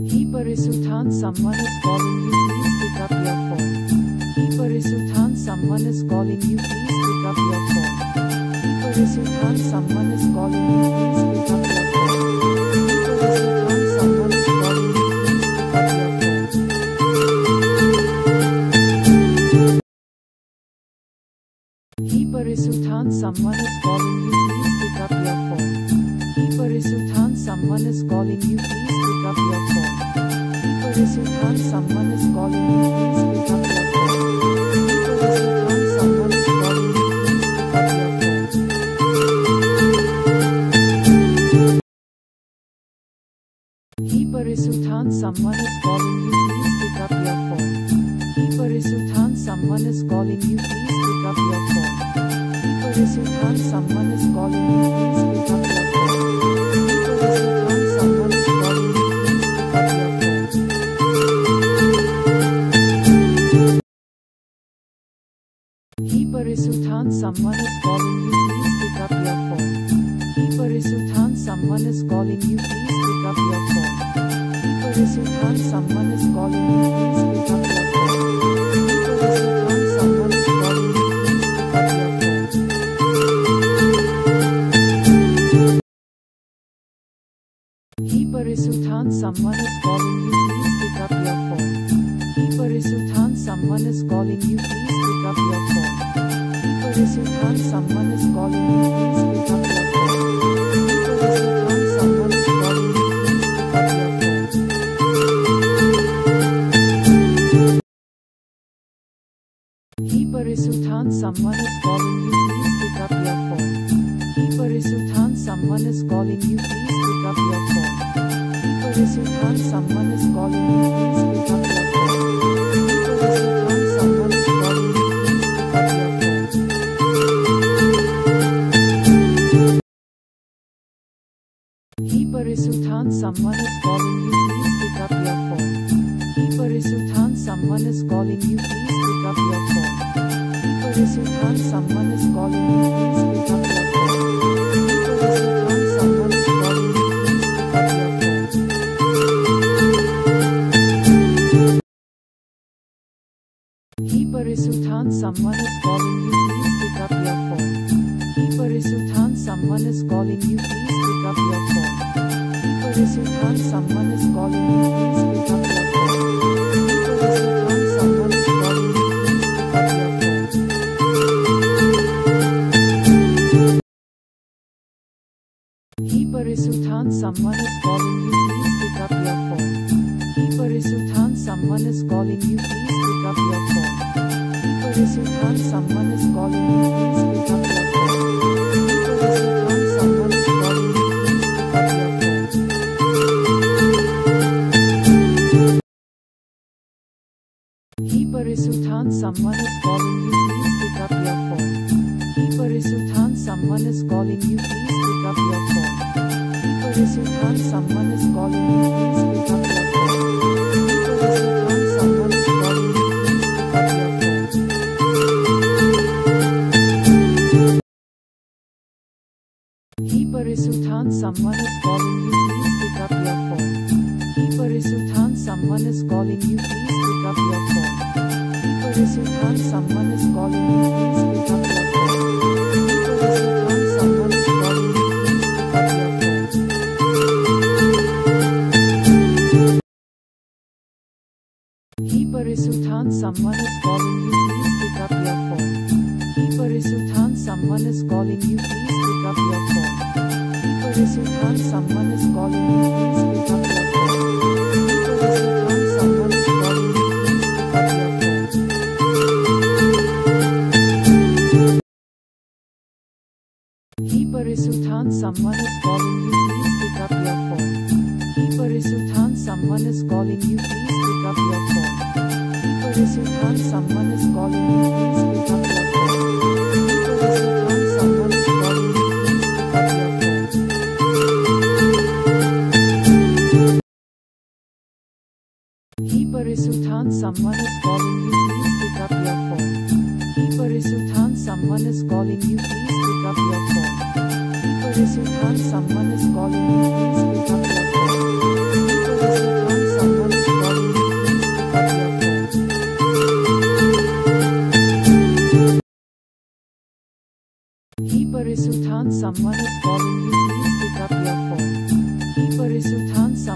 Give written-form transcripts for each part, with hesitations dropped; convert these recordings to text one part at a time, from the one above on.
He Parisuthan, someone is calling you, please pick up your phone. He Parisuthan, someone is calling you, please pick up your phone. He Parisuthan, someone is calling you, please pick up your phone. He Parisuthan, someone is calling you, please pick up your phone. He Parisuthan, someone is calling you, please pick up your phone. He Parisuthan, someone is calling you, please pick up your phone. He Parisuthan, someone is calling you, please pick up your phone. He Parisuthan, someone is calling you, please pick up your phone. He Parisuthan, someone is calling you, please pick up your phone. He Parisuthan, someone is calling you, please pick up your phone. He Parisuthan, someone is calling you, please pick up your phone. He Parisuthan, someone is calling you, please pick up your phone. He Parisuthan, someone is calling you, please pick up your phone. He Parisuthan, someone is calling you, please pick up your phone. He Parisuthan, someone is calling you, please pick up your phone. He Parisuthan, someone is calling you, please pick up your phone. He Parisuthan, someone is calling you, please pick up your phone. He Parisuthan, someone is calling you, please pick up your phone. He Parisuthan, someone is calling you, please pick up your phone. He Parisuthan, someone is calling you, please pick up your phone. He Parisuthan, someone is calling you, please pick up your phone. He Parisuthan, someone is calling you, please pick up your phone. He Parisuthan, someone is calling you, please pick up your phone. He Parisuthan, someone is calling you, please pick up your phone. He Parisuthan, someone is calling you, please pick up your phone. He Parisuthan, someone is calling you, please pick up your phone. He Parisuthan, someone is calling you, please pick up your phone. He Parisuthan, someone is calling you, please pick up your phone. He Parisuthan, someone is calling you, please pick up your phone. He Parisuthan, someone is calling you, please pick up your phone. He Parisuthan, someone is calling you, please pick up your phone. He Parisuthan, someone is calling you, please pick up your phone. He Parisuthan, someone is calling you, please pick up your phone. He Parisuthan, someone is calling you, please pick up your phone. He Parisuthan, someone is calling you, please pick up your phone. He Parisuthan, someone is calling you, please pick up your phone. He Parisuthan, someone is calling you, please pick up your phone. He Parisuthan, someone is calling you, please pick up your phone. He Parisuthan, someone is calling you, please pick up your phone. He Parisuthan, someone is calling you, please pick up your phone. He Parisuthan, someone is calling you, please pick up your phone. He Parisuthan, someone is calling you, please pick up your phone. He Parisuthan, someone is calling you, please pick up your phone. He Parisuthan, someone is calling you, please pick up your phone. He Parisuthan, someone is calling you, please pick up your phone. He Parisuthan, someone is calling you, please pick up your phone. He Parisuthan, someone is calling you, please pick up your phone. He Parisuthan, someone is calling you, please pick up your phone. He Parisuthan, someone is calling you, please pick up your phone. He Parisuthan, someone is calling you, please pick up your phone. He Parisuthan, someone is calling you, please pick up your phone. He Parisuthan, someone is calling you, please pick up your phone. He Parisuthan, someone is calling you, please pick up your phone. He Parisuthan, someone is calling you, please pick up your phone. He Parisuthan, someone is calling you, please pick up your phone. He Parisuthan,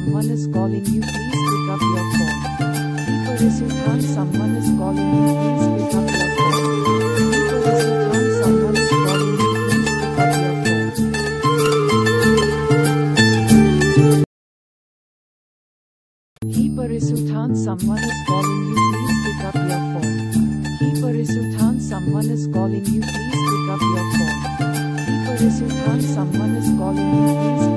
someone is calling you, please pick up your phone. He Parisuthan, someone is calling you, please pick up your phone. He Parisuthan, someone is calling you, please pick up your phone. He Parisuthan, someone is calling you, please pick up your phone. He Parisuthan, someone is calling you, please pick up your phone. He Parisuthan, someone is calling you, please